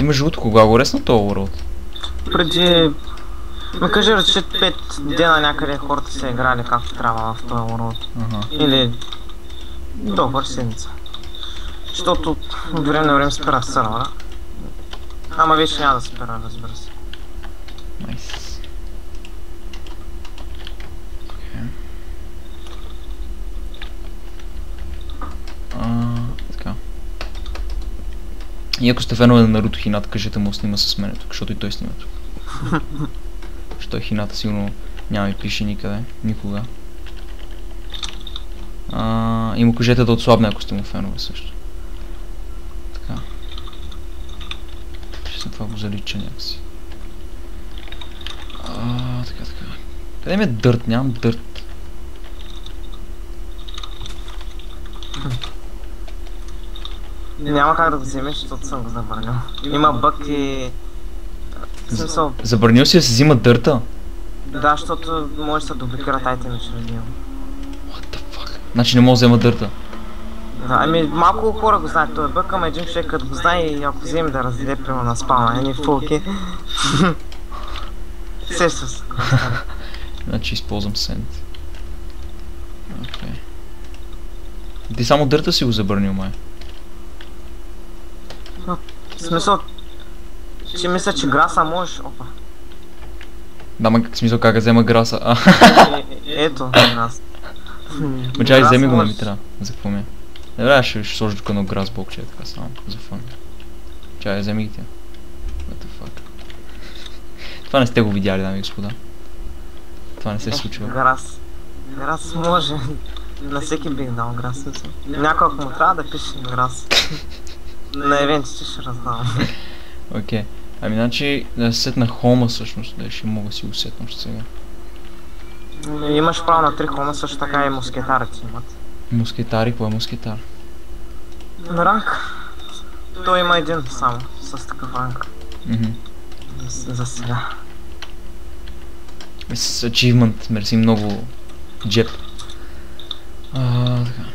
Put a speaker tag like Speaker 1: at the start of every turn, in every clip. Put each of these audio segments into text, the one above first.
Speaker 1: Ти между другото, кога го ресна този World?
Speaker 2: Преди... Ме кажи рече 5 дена някъде хората са играли както трябва в този World. Или... добър седмица. Защото от време на време спира сървъра. Ама вече няма да спира, разбира се.
Speaker 1: Найс. Така. И ако сте фенове на Наруто Хината, кажете му снима с мене тук, защото и той снима тук. Защото Хината сигурно няма и пише никъде, никога. И му кажете да отслабне, ако сте му фенове също. Така. Ще съм това го залича някакси. Така. Къде ми е дърт? Нямам дърт.
Speaker 2: Няма как да го вземеш, защото съм го забранил. Има бък и... смисъл...
Speaker 1: Забранил си да се взима дърта?
Speaker 2: Да, защото може да се дубликират айтеми чрез него.
Speaker 1: What the fuck? Значи не мога да взема дърта?
Speaker 2: Да, ами малко хора го знаят този бък, ама един човек като го знае и ако вземе да разделе прямо на спална, едни фулки. Сеща се.
Speaker 1: Значи използвам сент. Окей. Ти само дърта си го забранил, май?
Speaker 2: В смисъл... че мисля, че граса можеш... Опа.
Speaker 1: Да, ма в смисъл как да взема граса?
Speaker 2: Ето, грас.
Speaker 1: Чай, вземи го на митра. За какво ми е? Добре, ще сложи тук едно грас блокче, така само, за фън. Чай, вземи ги тя. What the fuck. Това не сте го видяли, дами и господа. Това не се случва.
Speaker 2: Грас. Грас може. На всеки бих дал грас. Някой ако му трябва да пише грас. На евентите ще раздавам.
Speaker 1: Окей. Ами значи да се сетна хома всъщност, да ще мога да си го сетна още сега.
Speaker 2: Имаш право на 3 хома, също така и мускетарите имат.
Speaker 1: Мускетари, кой е мускетар?
Speaker 2: На ранг. Той има един само, с такъв ранг. За сега.
Speaker 1: С achievement, мерси много джеп. Така.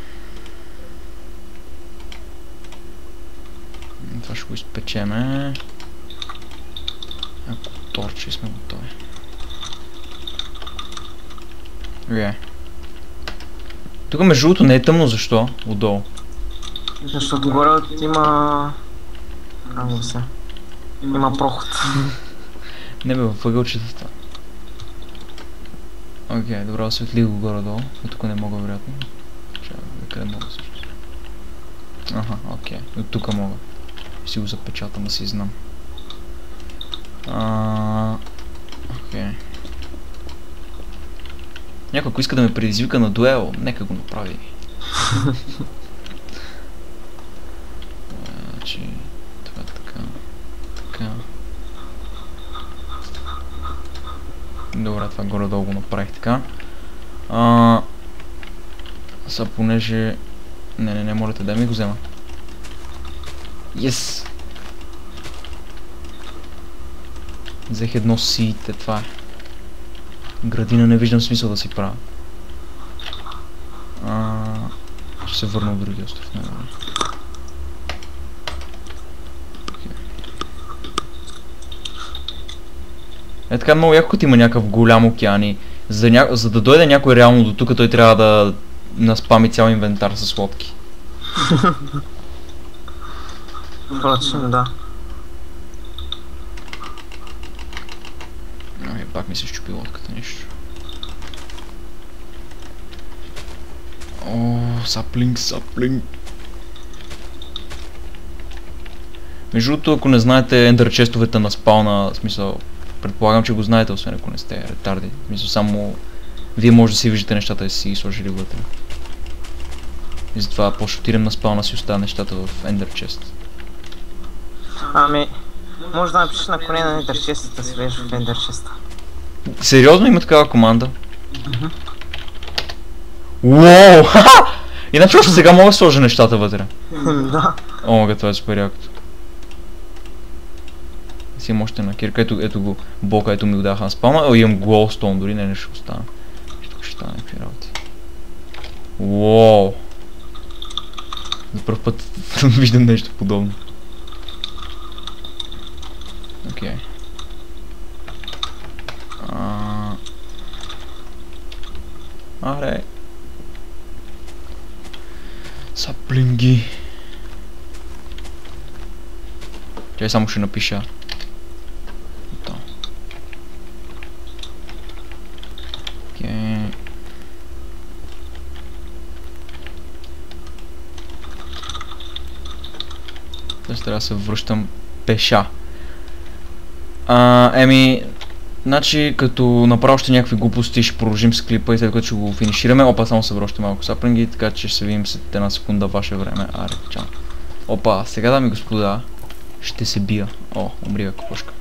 Speaker 1: Това ще го изпечеме. Ако торчи сме готови. Окей. Тук между другото не е тъмно, защо? Отдолу.
Speaker 2: Защото горе има... Ами се. Има проход.
Speaker 1: Не бе, във ъгълчетата. Окей, добре, осветлих го горе-долу. Тук не мога, вероятно. Чакай, къде мога също. Окей. От тук мога. Си го запечатам, да си знам. Окей. Някой, ако иска да ме предизвика на дуел, нека го направи. Значи... Това така... Добре, това горе-долу го направих така. Са, понеже... Не, можете да ми го взема. Yes! Взех едно сиите, това е. Градина не виждам смисъл да си правя. Ще се върна от другия остров, не добре. Е така много яко, като има някакъв голям океан и за да дойде някой реално до тук, той трябва да наспами цял инвентар с лодки.
Speaker 2: Впрочем, да.
Speaker 1: Пак ми се щупи лодката, нищо. Саплинг. Между другото, ако не знаете ендърчестовете на спауна, в смисъл, предполагам, че го знаете, освен ако не сте ретарди. В смисъл, само вие може да си виждате нещата и си ги сложили вътре. И затова по-ще отидем на спауна си оставя нещата в ендърчест.
Speaker 2: Ами, може да напишеш на коне на ендърчестата, си влезеш в ендърчеста.
Speaker 1: Сериозно има такава команда? Уоу! Иначе още сега мога да сложа нещата вътре.
Speaker 2: Да.
Speaker 1: Омага, това е супер якото. Си имам още една кирка, ето го блока, ето ми го даха на спауна. Имам глоустоун, дори не ще остана. Тук ще стане някакви работи. Уоу! За първ път виждам нещо подобно. Окей. Аре. Саплинги. Чай само ще напиша. Ето. Окей. Сега трябва да се връщам пеша. Значи като направя още някакви глупости ще продължим с клипа и след като ще го финишираме. Опа, само се връща малко саплинги, така че ще се видим след една секунда ваше време. Аре, чао. Опа, сега дами и господа, ще се бия. О, умри бе, копошка.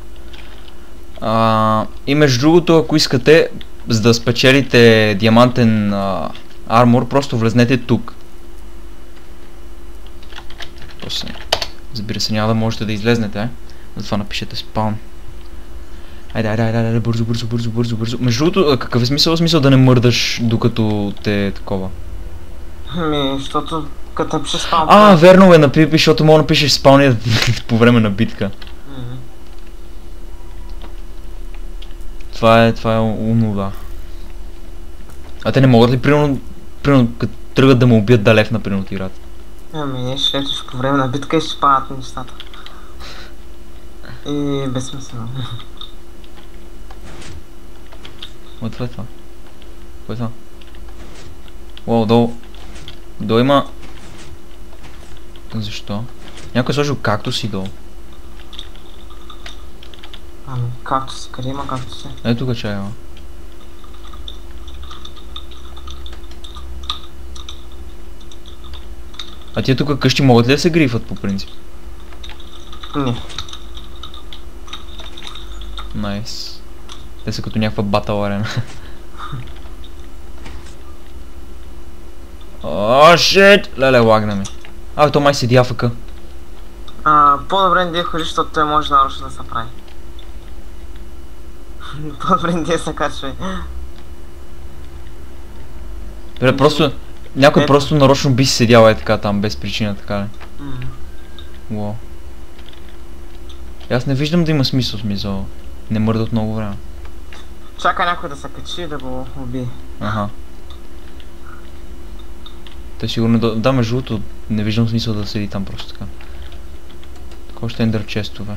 Speaker 1: И между другото, ако искате, за да спечелите диамантен армор, просто влезнете тук. После, разбира се, няма да можете да излезнете, затова напишете спаун. Айде, бързо. Между другото, какъв е смисъл? Смисъл да не мърдаш докато те такова?
Speaker 2: Защото като напишеш спаун...
Speaker 1: верно бе, напиши, защото мога да напишеш спауния по време на битка. Това е умно, да. А те не могат ли, примерно, като тръгат да ме убият да лев, например, от играта?
Speaker 2: Ще летиш по време на битка и ще падат нещата. И безсмислено.
Speaker 1: Това е това. Кое е това? Уау, долу. Долу има... Защо? Някой е сложил кактуси долу.
Speaker 2: Кактуси, къде има кактуси?
Speaker 1: Ето тук чай има. А тия тук къщи могат ли да се грифат по принцип?
Speaker 2: Не.
Speaker 1: Найс. Те са като някаква батъл арена. О, шит! Леле, лагна ми. То май седи АФК.
Speaker 2: По-добре не ходи, защото той може нарочно да се прави. По-добре не се качва.
Speaker 1: Добре, просто... Някой просто нарочно би си седял така там, без причина, така ли? Уау. Аз не виждам да има смисъл. Не мърда от много време.
Speaker 2: Чака някой да се качи да го убие.
Speaker 1: Той сигурно да, между другото, не виждам смисъл да седи там просто така. Такова ще ендър честове.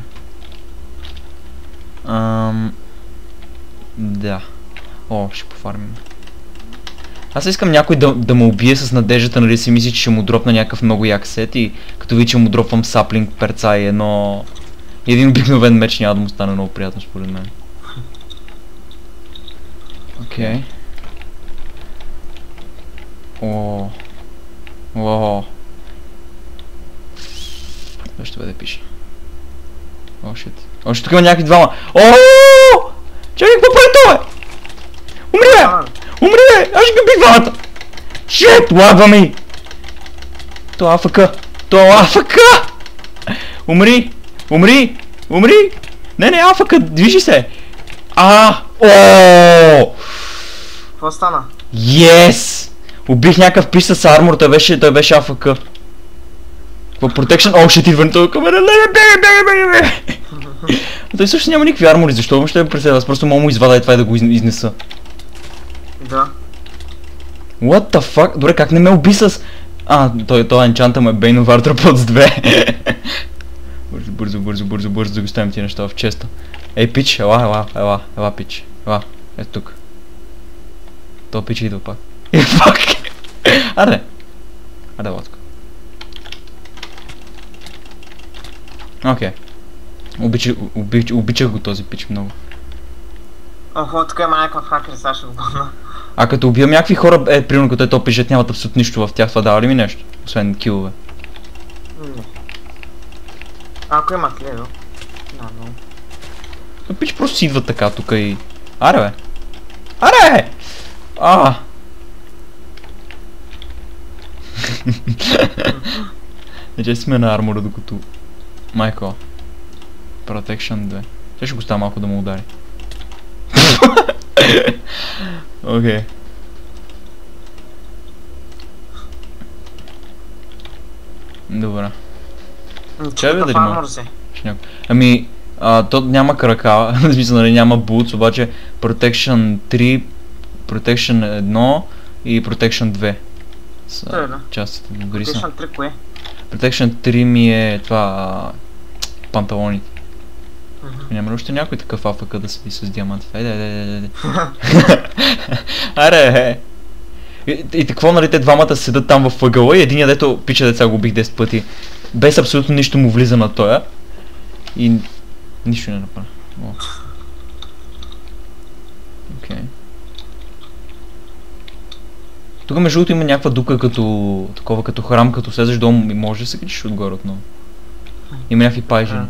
Speaker 1: Да. Ще пофармим. Аз искам някой да ме убие с надеждата, нали си мисли, че ще му дропна някакъв много як сет и като ви, че му дропвам саплинг, перца и един обикновен меч няма да му стане много приятно според мен. Окей. Това ще бъде пише. Шит. Още тук има някакви двама. Чакай, какво прави това, бе? Умри, бе! Аз ще ги би двамата! Шит, лагва ми! То АФК! Умри! Не, АФК, движи се!
Speaker 2: Какво стана?
Speaker 1: Yes! Убих някакъв пиш с армор, той беше АФК. Какво протекшн? Ще идва на този камера, бегай! Той също няма никакви армори, защо ще ме преследва? Аз просто мога му извада и това и да го изнеса.
Speaker 2: Да.
Speaker 1: What the fuck? Добре, как не ме уби с... той енчанта му е Bane of Arthropods 2. Бързо да го ставим тия неща в честа. Ей, пич, ела, пич. Ето тук. То пич идва пак. Фак! Аре, латко. Окей. Обичах го този пич много.
Speaker 2: Тук има някакъв хакер, сега ще го гона.
Speaker 1: Като убивам някакви хора, примерно като то пишат, нямат абсолютно нищо в тях, това дава ли ми нещо? Освен килове.
Speaker 2: Не. Ако имат левел.
Speaker 1: Пич просто си идват така тук и... Аре, бе! Че сме на армора докато... Майко. Protection 2. Ще го става малко да му удари. Окей. Добре. Чай бе да има. То няма крака, в смисъл, нали, няма boots, обаче Protection 3, Protection 1 и Protection 2 са частите. Добри са.
Speaker 2: Protection 3 кое?
Speaker 1: Protection 3 ми е това панталоните. Няма ли още някой такъв АФК да седи с диаманти? Айде. Аре, и какво, нали, те двамата седат там във ъгъла и единия, дето пича, деца го убих 10 пъти. Без абсолютно нищо му влиза на тоя. И нищо не направи. Окей. Тук между другото има някаква дука като такова, като храм, като слезеш долу и можеш да се качиш отгоре отново. Има някакви пайжени.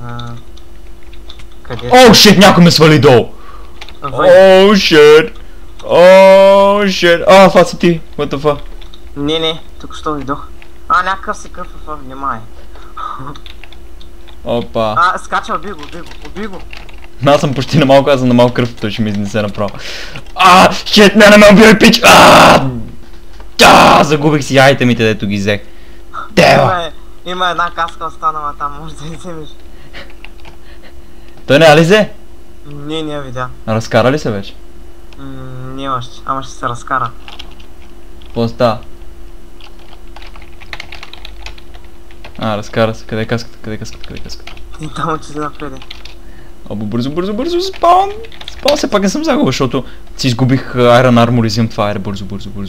Speaker 1: Оу, шит, някой ме свали долу! Оу, шит! Оу, шит! Това си ти! What the fuck?
Speaker 2: Не, тук що видох. Някакъв си къв, внимай.
Speaker 1: Опа.
Speaker 2: Скача, уби го.
Speaker 1: Аз съм почти на малко, аз съм на малко кръв, той ще ми изнесе направо. Шит, не ме убивай, пич! Загубих си айтемите, дето ги взех. Дева!
Speaker 2: Има една каска останала там, може да я вземеш.
Speaker 1: Той не я ли взе?
Speaker 2: Не я видя.
Speaker 1: Разкара ли се вече?
Speaker 2: Не още, ама ще се разкара.
Speaker 1: Какво става? Разкара се. Къде е каската?
Speaker 2: И там отиде напреде.
Speaker 1: Бързо, спаун! Спаун, все пак не съм загубил, защото си изгубих Iron Armor и взимам това. Бързо.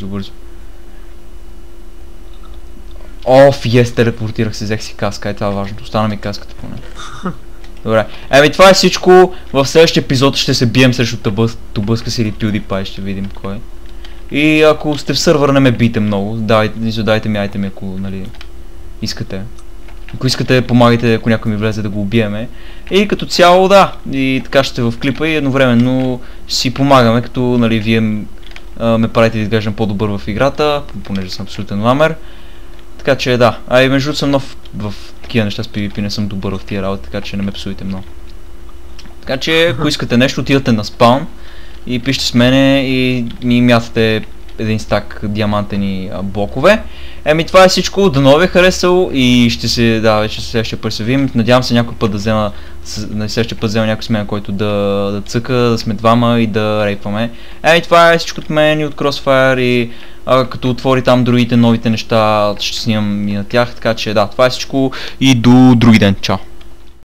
Speaker 1: Телепортирах се, взех си каска, това е важното. Остана ми каската поне. Добре. Това е всичко. В следващия епизод ще се бием срещу Тубъскъс или PewDiePie, ще видим кой. И ако сте в сървър, не ме бийте много. Дайте ми айтеми, ако, нали, искате. Ако искате, помагайте, ако някой ми влезе да го убиеме. И като цяло, да. И така ще в клипа и едновременно ще си помагаме, като, нали, вие ме правите да изглеждам по-добър в играта, понеже съм абсолютен ламер. Така че да, и между другото съм нов в такива неща с PvP, не съм добър в тия работи, така че не ме псуйте много. Така че, ако искате нещо, отидете на спаун и пишете с мене и ми мятате един стак диамантени блокове. Това е всичко, дано ви е харесало и ще се, вече следващия път се видим. Надявам се някой път да взема, следващия път взема някой с мен, който да цъка, да сме двама и да рейпваме. Това е всичко от мен и от Crossfire и като отвори там другите новите неща, ще снимам и на тях, така че да, това е всичко и до други ден. Чао!